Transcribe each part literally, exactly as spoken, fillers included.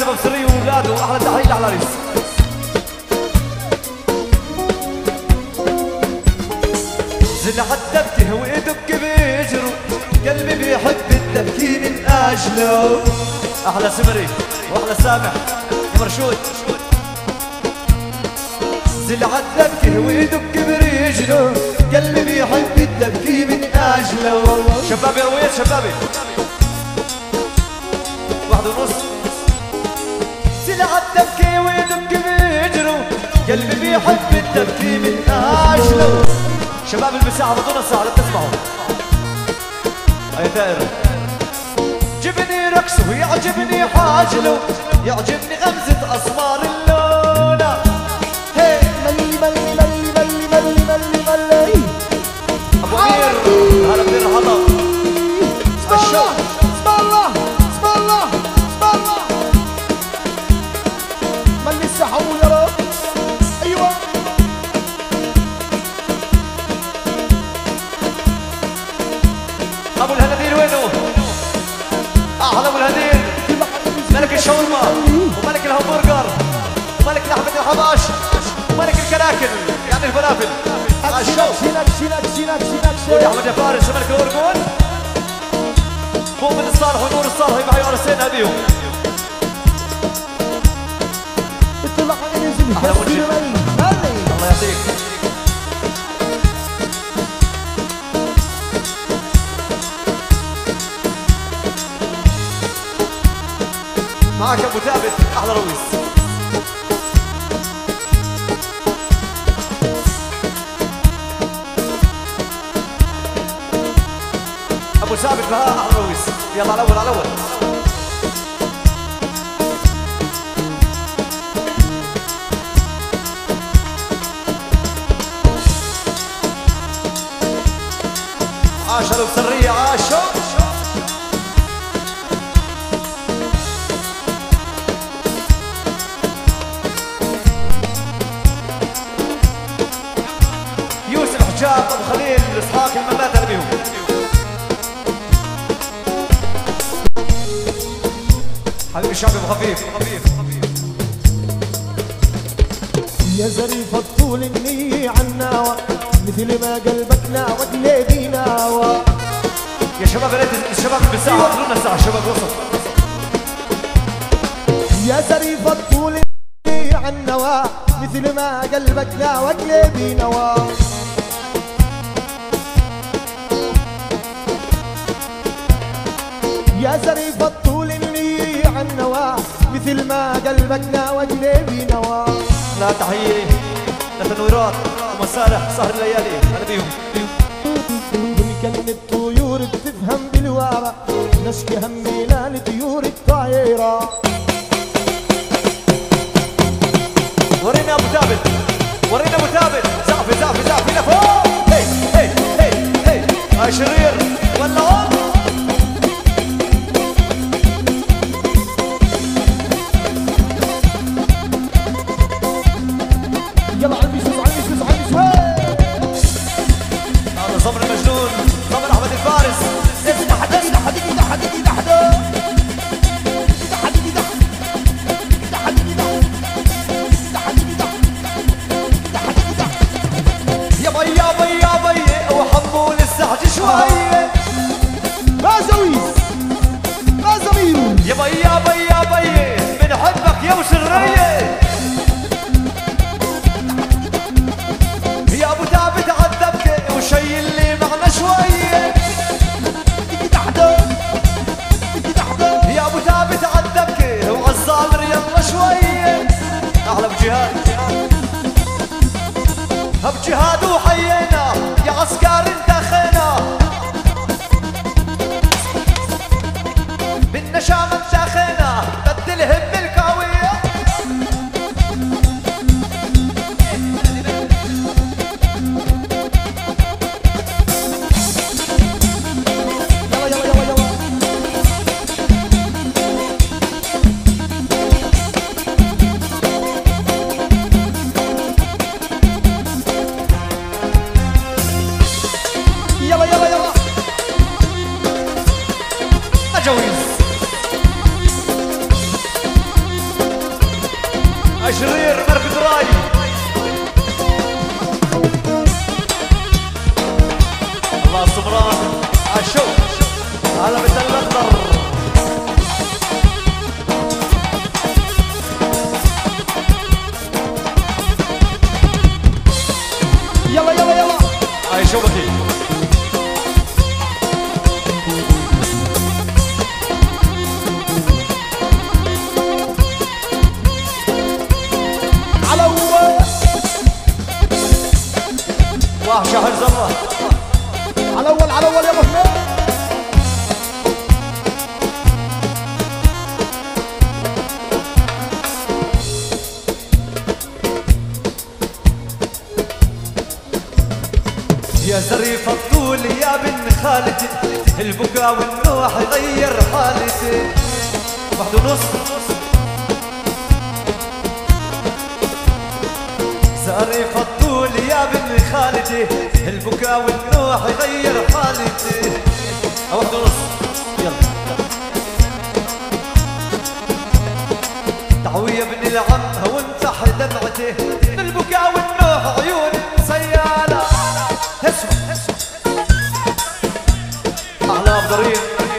يوسف ابو سري واولاده، احلى تحيه للعريس. زل عالدبكه ويدك بيجروا، قلبي بيحب الدبكي من اجله. احلى سمري واحلى سامح يا مرشود. زل عالدبكه ويدك برجله، قلبي بيحب الدبكي من اجله. شبابي يا رويد شبابي واحد ونص. زل عالدبكه ويدك بيجروا، قلبي بيحب الدبكي من اجله. شباب المساحة بدون الساعة لا تسمعوا. أي دائر جبني رقصه ويعجبني حاجله، يعجبني غمزة أسمار اللونة. هي ملي ملي ملي ملي ملي ملي ملي أبو أمير هلا بدير حضر. اسم الشوق اسم الله اسم الله اسم الله. ملي السحو يا رب. أيوة أبو الهناديل وينه؟ أحلى أبو الهناديل، ملك الشاورما وملك الهمبرجر وملك لحمة الحباش وملك الكراكل يعني الفلافل. شينك شينك شينك شينك شينك قول يا أحمد يا فارس ملك الأردن. مؤمن الصالح ونور الصالح معي عرسين أبيهم. اطلع انزل أحلى منجد الله يعطيك. معك ابو ثابت احلى رويس. ابو ثابت بهاء احلى رويس. يلا على الاول على الاول. عاشر وسرية عاشر. ابو خليل اسحاق الممات انا بيهم. حبيبي الشعب ابو خفيف خفيف. يا زريف الطول النية عالناوى، مثل ما قلبك ناوى قلبي ناوى. يا شباب يا ريت الشباب بالساعة خلونا الساعة الشباب وصل. يا زريف الطول النية عالنوى، مثل ما قلبك ناوى قلبي نوى. يا زريف الطول اللي عالنوى، مثل ما قلبك ناوى قلبي نوى. لا تحية لتنويرات ومسارح سهر الليالي انا بيهم. ممكن الطيور بتفهم بالوارة، نشكي همنا لطيور الطايرة. ورينا ابو ثابت ورينا ابو ثابت. زعفي زعفي زعفي لفوق. هي هي هي هي هاي شرير ولا هون. يلا على البيسوس على البيسوس على البيسوس. هذا صبر المجنون صبر احمد الفارس. اسمع حدا ايده حدا ايده حدا ايده حدا ايده حدا ايده ايده حدا ايده ايده حدا ايده ايده حدا ايده. يا بي يا بي يا بي وحمول السحج شوية. ما زويس ما زميل. يا بي يا بي يا بي بنحبك يا وسرية. يا ابو ثابت عالدبكة وشي اللي معنا شوية. يا ابو ثابت عالدبكة وعالظالر يلا شوية. احلى بجهاد بجهاد وحيينا يا عسكر انتخينا. بالنشام انتخينا بدلهم بالكاوية. وحش يا حفظ الله. على اول على اول يا ابو حميد. يا زريف الطول يا بن خالتي، البكا والنوح يغير حالتي. واحد ونص. زريف الطول يا بن خالتي، البكا والنوح يغير حالتي. واحد ونص. يلا تعوية بن العم وانفح دمعته، البكا والنوح عيون سيالة. اسمع اسمع أحلام ضرير.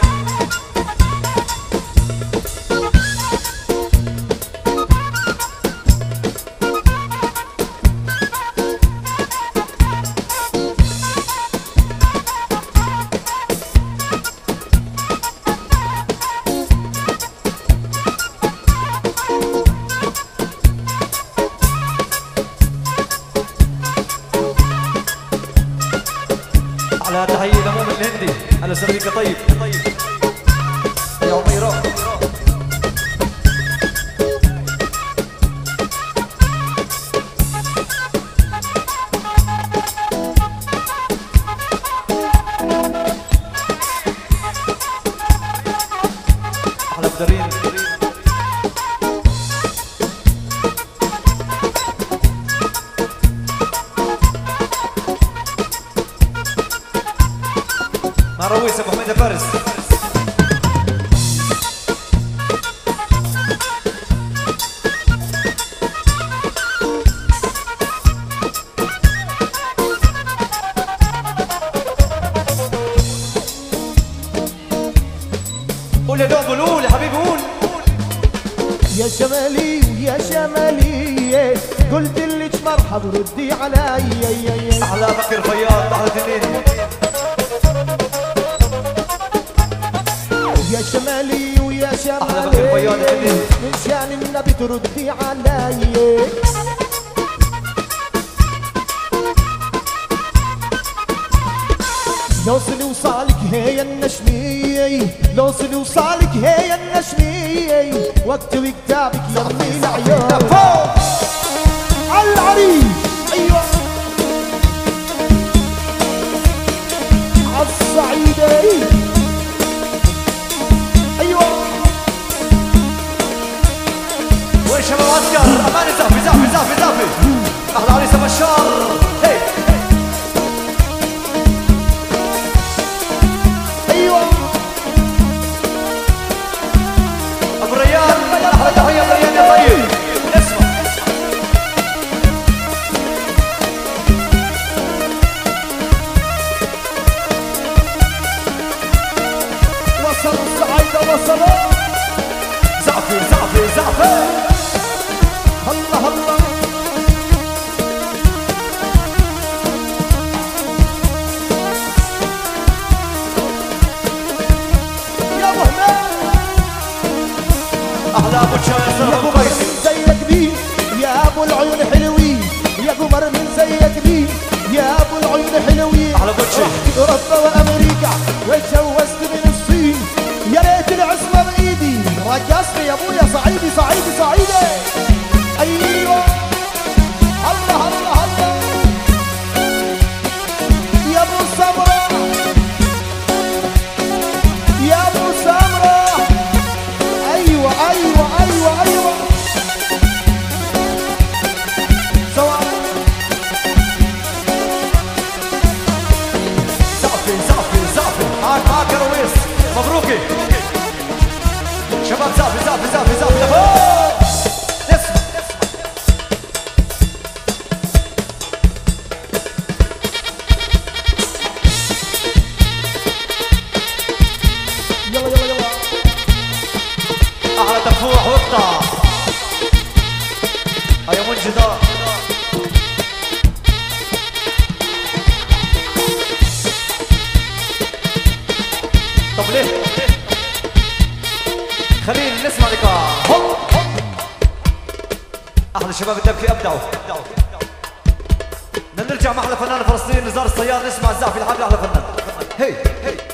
على تحية لمؤمن الهندي، على صديقي طيب طيب يا عميرة. أحلى بدرين. رويس ابو حميد فارس. قول يا دوب، قول يا حبيبي، قول. يا شمالي ويا شمالية، قلت لك مرحب ردي علي. احلى بكر فياض، احلى تنين. يا شمالي ويا شمالي، من شان النبي تردي علي. لوصل وصالك هي النشمية، لوصل وصالك هي النشمية، واكتب كتابك يمي العيون. على العريس ايوه عالصعيدة. وين شباب عسكر؟ اماني زعفي زعفي زعفي زعفي. احلى عريس بشار. هي ايوه ابو ريان، احلى تحيه ابو ريان يا طيب. اسمع وصلوا الصعايدة، وصلوا. زعفي زعفي زعفي. الله الله يا ابو حميد. احلى ابو تشاير ابو قيس. زيك مين يا ابو العيون حلوين، يا قمر من زيك مين يا ابو العيون حلوين. احلى ابو تشاير. رحت اوروبا وامريكا وتجوزت من الصين، يا ريت العصمه بايدي. رقصني يا ابويا صعيدي صعيدي صعيدي. ايوه الله الله الله يا ابو سمره، يا ابو سمره. ايوه ايوه ايوه ايوه سوا. زعفي زعفي زعفي. معك معك يا رويس، مبروكي شباب. زعفي زعفي زعفي زعفي لفوق. اسمع يلا يلا يلا. احلى تفوح واقطع. هيا منجدة. طب ليه؟ خلينا نسمع لقاء. احلى شباب الدبكي ابدعوا. نرجع مع احلى فنان فلسطين نزار الصياد، نسمع الزعفي الحامل احلى فنان. هي هي